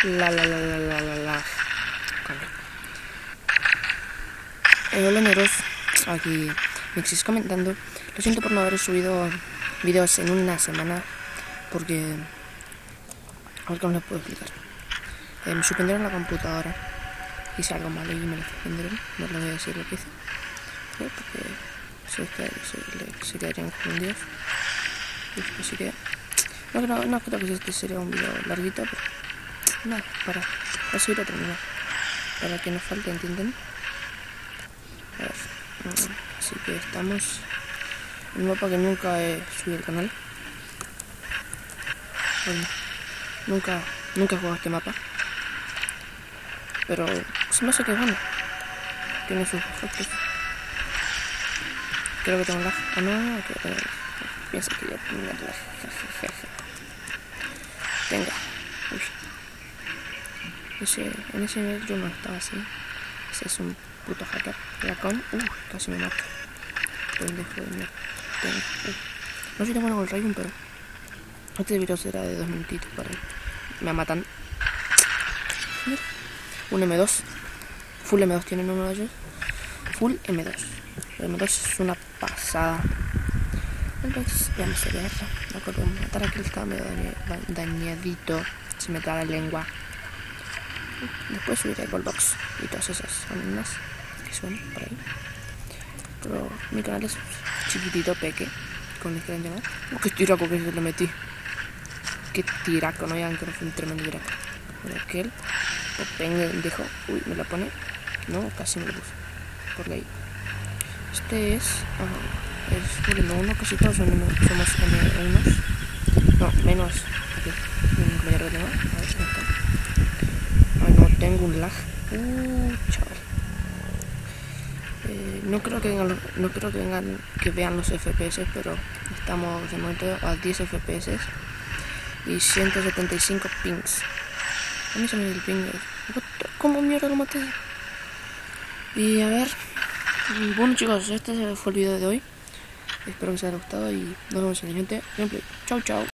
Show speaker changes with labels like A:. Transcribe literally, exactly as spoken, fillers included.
A: La la la la la la la. Eh, hola negros, aquí Mixis comentando. Lo siento por no haber subido videos en una semana, porque a ver cómo les puedo explicar. Eh, me suspendieron la computadora, hice algo malo y me la suspendieron. No les voy a decir lo que hice, ¿sí? Porque se, se, se quedarían confundidos. Así que no, no, no creo que este sería un video larguito, pero nada, para, para subir a terminar, para que no falte, ¿entienden? A ver, así que estamos en un mapa que nunca he subido al canal. Bueno, nunca, nunca he jugado este mapa, pero se me hace que es bueno, tiene sus efectos. Creo que tengo lag. Ah, no, que tengo lag. Piensa que ya tengo lag. Tenga. Uy. Ese, en ese nivel yo no estaba así. Ese es un puto hacker. La con. Uh, casi me mata. Pendejo de mierda. Uh. No sé si tengo bueno con el Raven, pero este video será de dos minutitos para él. Me matan. Mira. Un eme dos. Full eme dos tienen uno de ellos. Full eme dos. El eme dos es una pasada. Entonces, ya no sé qué hacer. Me acuerdo de matar a aquel que estaba medio dañadito. Se me traba la lengua. Después subiré Goldbox y todas esas animas que suenan por ahí. Pero mi canal es chiquitito, peque, con el que llamar. Oh, qué tiraco que se le metí. Qué tiraco, no digan que no fue un tremendo tiraco. Por aquel, por pendejo. Uy, me la pone. No, casi me lo puse. Por ahí. Este es. Uh, es eme uno, casi todos son eme, somos eme uno. No, menos. Aquí, un compañero que tengo. A ver si no está. Ay, no, tengo un lag. Uh, chaval. Eh, no creo que vengan, los, no creo que vengan, que vean los efe pe ese, pero estamos de momento a diez efe pe ese y ciento setenta y cinco pings. A mí se me dio el ping. ¿Cómo mierda lo maté? Y a ver. Bueno chicos, este fue el video de hoy. Espero que os haya gustado y nos vemos en el siguiente gameplay. Chau chau.